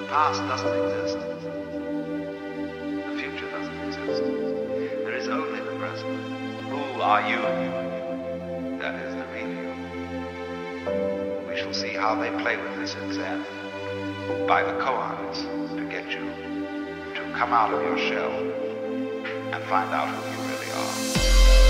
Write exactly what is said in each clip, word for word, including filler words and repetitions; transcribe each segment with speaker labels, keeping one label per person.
Speaker 1: past doesn't exist. The future doesn't exist. There is only the present. Who are you? That is the real you. We shall see how they play with this in Zen. By the koans, to get you to come out of your shell and find out who you really are.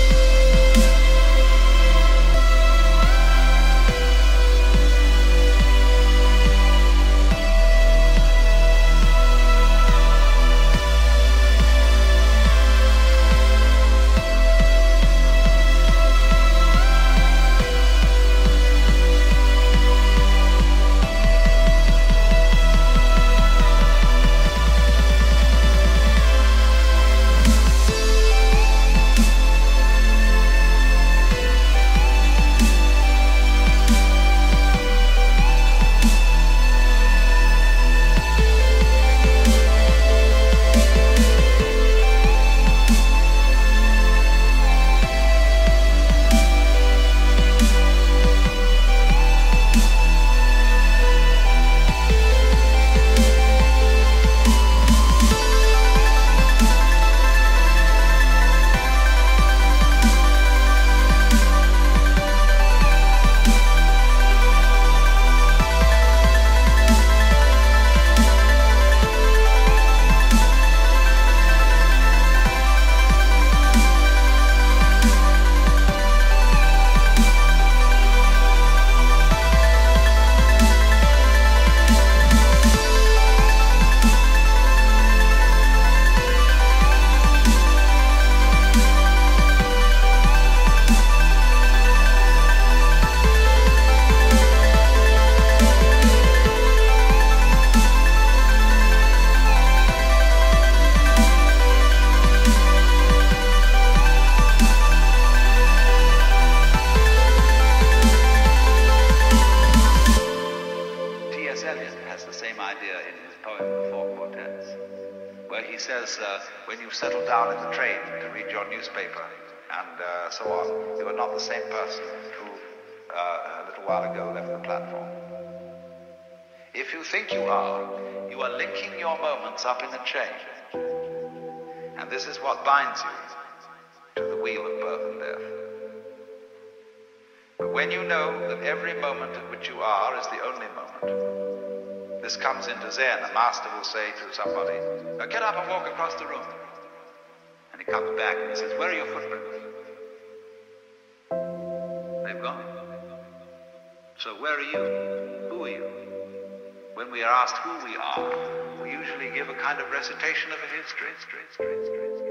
Speaker 1: Where he says, uh, when you settle down in the train to read your newspaper and uh, so on, you are not the same person who uh, a little while ago left the platform. If you think you are, you are linking your moments up in a chain. And this is what binds you to the wheel of birth and death. But when you know that every moment at which you are is the only moment, this comes into Zen. A master will say to somebody, now get up and walk across the room. And he comes back and he says, where are your footprints? They've gone. So where are you? Who are you? When we are asked who we are, we usually give a kind of recitation of a history. Straight, straight, straight, straight.